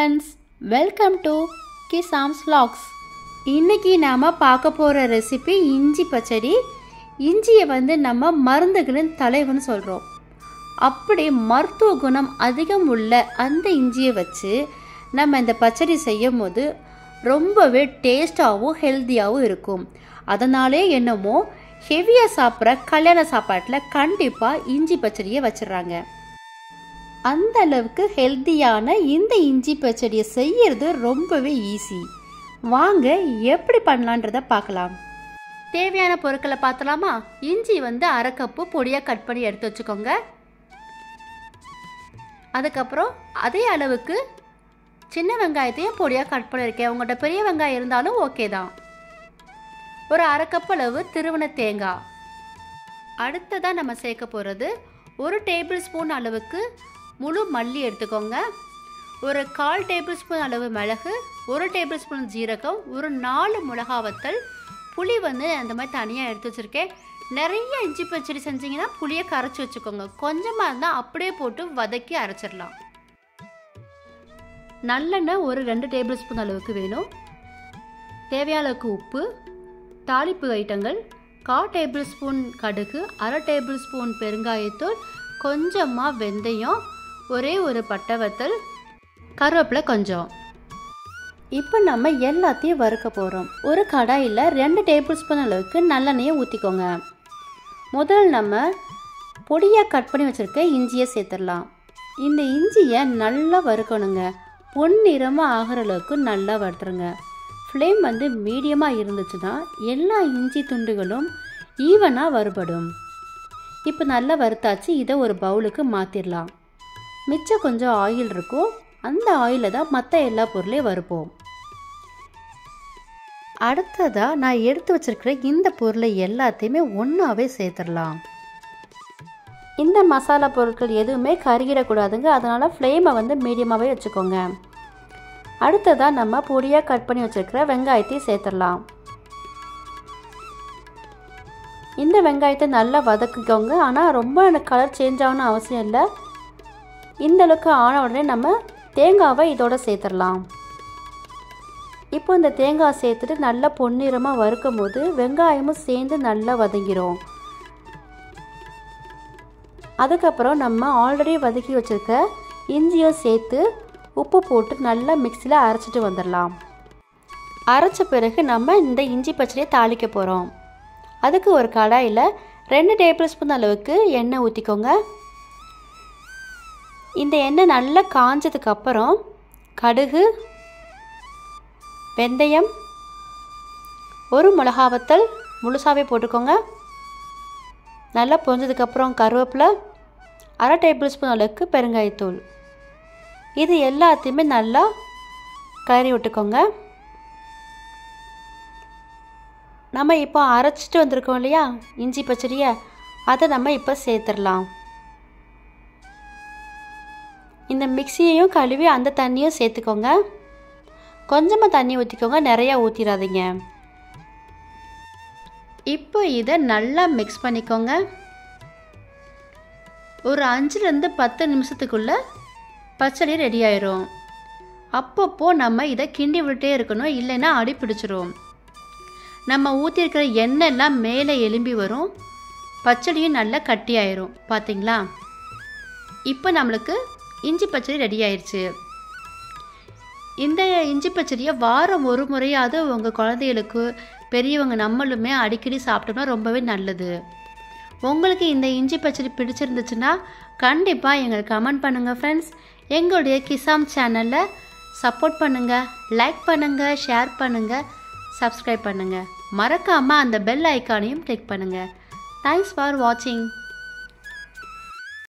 friends, welcome to Kishaams vlogs. இன்னைக்கு நாம பார்க்க போற ரெசிபி இஞ்சி பச்சடி. இஞ்சியை நம்ம மருந்துகளின் தலைவன் சொல்றோம். அப்படி மருத்துவ குணம் அதிகம் உள்ள அந்த இஞ்சியை வச்சு நம்ம இந்த பச்சடி செய்யும்போது ரொம்பவே டேஸ்டாகவும் ஹெல்த்தியாகவும் இருக்கும். அதனாலே என்னமோ ஹெவியாக சாப்பிட்ற கல்யாண சாப்பாட்டில் கண்டிப்பாக இஞ்சி பச்சடியை வச்சிடுறாங்க. அந்த அளவுக்கு ஹெல்த்தியான இந்த இஞ்சி பச்சடியை செய்யறது ரொம்பவே ஈஸி. வாங்க எப்படி பண்ணலான்றத பார்க்கலாம். தேவையான பொருட்களை பார்த்தலாமா? இஞ்சி அரை கப்பு பொடியாக கட் பண்ணி எடுத்து வச்சுக்கோங்க. அதுக்கப்புறம் அதே அளவுக்கு சின்ன வெங்காயத்தையும் பொடியாக கட் பண்ணியிருக்கேன். உங்கள்கிட்ட பெரிய வெங்காயம் இருந்தாலும் ஓகே தான். ஒரு அரை கப் அளவு திருவன தேங்காய். அடுத்ததான் நம்ம சேர்க்க போகிறது ஒரு டேபிள் ஸ்பூன் அளவுக்கு முழு மல்லி எடுத்துக்கோங்க. ஒரு 1/4 டேபிள் ஸ்பூன் அளவு மிளகு, 1 டேபிள் ஸ்பூன் ஜீரகம், ஒரு 4 மிளகா வத்தல், புளி அந்த மாதிரி தனியாக எடுத்து வச்சுருக்கேன். நிறைய இஞ்சி பச்சடி செஞ்சிங்கன்னா புளியை கரைச்சி வச்சுக்கோங்க. கொஞ்சமாக இருந்தால் அப்படியே போட்டு வதக்கி அரைச்சிடலாம். நல்லெண்ணெய் ஒரு 2 டேபிள் ஸ்பூன் அளவுக்கு வேணும். தேவையான அளவுக்கு உப்பு, தாளிப்பு ஐட்டங்கள் 1/4 டேபிள் ஸ்பூன் கடுகு, அரை டேபிள் ஸ்பூன் பெருங்காயத்தூள், கொஞ்சமாக வெந்தயம், ஒரே ஒரு பட்டை வத்தல், கருவேப்பிலை கொஞ்சம். இப்போ நம்ம எல்லாத்தையும் வறுக்க போகிறோம். ஒரு கடாயில் 2 டேபிள் ஸ்பூன் அளவுக்கு நல்லெண்ணெயை ஊற்றிக்கோங்க. முதல் நம்ம பொடியாக கட் பண்ணி வச்சுருக்க இஞ்சியை சேர்த்துடலாம். இந்த இஞ்சியை நல்லா வறுக்கணுங்க. பொன்னிறமாக ஆகிற அளவுக்கு நல்லா வறுத்துருங்க. ஃப்ளேம் மீடியமாக இருந்துச்சுன்னா எல்லா இஞ்சி துண்டுகளும் ஈவனாக வறுபடும். இப்போ நல்லா வறுத்தாச்சு. இதை ஒரு பவுலுக்கு மாற்றிடலாம். மிச்சம் கொஞ்சம் ஆயில் இருக்கும். அந்த ஆயிலில் தான் மற்ற எல்லா பொருளையும் வறுப்போம். அடுத்ததாக நான் எடுத்து வச்சிருக்கிற இந்த பொருளை எல்லாத்தையுமே ஒன்றாவே சேர்த்துடலாம். இந்த மசாலா பொருட்கள் எதுவுமே கருகிடக்கூடாதுங்க. அதனால் ஃப்ளேமை மீடியமாகவே வச்சுக்கோங்க. அடுத்ததாக நம்ம பொடியாக கட் பண்ணி வச்சுருக்கிற வெங்காயத்தையும் சேர்த்துடலாம். இந்த வெங்காயத்தை நல்லா வதக்கிக்கோங்க. ஆனால் ரொம்ப எனக்கு கலர் சேஞ்ச் ஆகணும்னு அவசியம் இல்லை. இந்த அளவுக்கு ஆன உடனே நம்ம தேங்காவை இதோட சேர்த்துடலாம். இப்போ இந்த தேங்காய் சேர்த்துட்டு நல்லா பொன்னிறமாக வறுக்கும் போது வெங்காயமும் சேர்ந்து நல்லா வதங்கிடும். அதுக்கப்புறம் நம்ம ஆல்ரெடி வதக்கி வச்சுருக்க இஞ்சியும் சேர்த்து உப்பு போட்டு நல்லா மிக்சியில் அரைச்சிட்டு வந்துடலாம். அரைச்ச பிறகு நம்ம இந்த இஞ்சி பச்சடியை தாளிக்க போகிறோம். அதுக்கு ஒரு கடாயில் 2 டேபிள் ஸ்பூன் அளவுக்கு எண்ணெய் ஊற்றிக்கோங்க. இந்த எண்ணெய் நல்லா காஞ்சதுக்கப்புறம் கடுகு, வெந்தயம், ஒரு மிளகா வத்தல் முழுசாகவே போட்டுக்கோங்க. நல்லா பொரிஞ்சதுக்கப்புறம் கருவேப்பிலை, அரை டேபிள் ஸ்பூன் அளவுக்கு பெருங்காயத்தூள், இது எல்லாத்தையுமே நல்லா கறி விட்டுக்கோங்க. நம்ம இப்போ அரைச்சிட்டு வந்திருக்கோம் இல்லையா இஞ்சி பச்சடியை, அதை நம்ம இப்போ சேர்த்துடலாம். இந்த மிக்சியையும் கழுவி அந்த தண்ணியும் சேர்த்துக்கோங்க. கொஞ்சமாக தண்ணி ஊற்றிக்கோங்க, நிறையா ஊற்றிடாதீங்க. இப்போ இதை நல்லா மிக்ஸ் பண்ணிக்கோங்க. ஒரு 5லேருந்து 10 நிமிஷத்துக்குள்ளே பச்சடி ரெடி ஆயிரும். அப்பப்போ நம்ம இதை கிண்டி விட்டே இருக்கணும், இல்லைன்னா அடி பிடிச்சிரும். நம்ம ஊற்றிருக்கிற எண்ணெய்லாம் மேலே எலும்பி வரும். பச்சடியும் நல்லா கட்டி ஆயிரும். பார்த்தீங்களா? இப்போ நம்மளுக்கு இஞ்சி பச்சடி ரெடி ஆயிடுச்சு. இந்த இஞ்சி பச்சடியை வாரம் ஒரு முறையாவது உங்கள் குழந்தைகளுக்கு, பெரியவங்க நம்மளுமே அடிக்கடி சாப்பிட்டோம்னா ரொம்பவே நல்லது. உங்களுக்கு இந்த இஞ்சி பச்சடி பிடிச்சிருந்துச்சுன்னா கண்டிப்பாக எங்களுக்கு கமெண்ட் பண்ணுங்கள் ஃப்ரெண்ட்ஸ். எங்களுடைய கிசாம் சேனலில் சப்போர்ட் பண்ணுங்கள், லைக் பண்ணுங்கள், ஷேர் பண்ணுங்கள், சப்ஸ்கிரைப் பண்ணுங்கள். மறக்காமல் அந்த பெல் ஐக்கானையும் கிளிக் பண்ணுங்கள். தேங்க்ஸ் ஃபார் வாட்சிங்.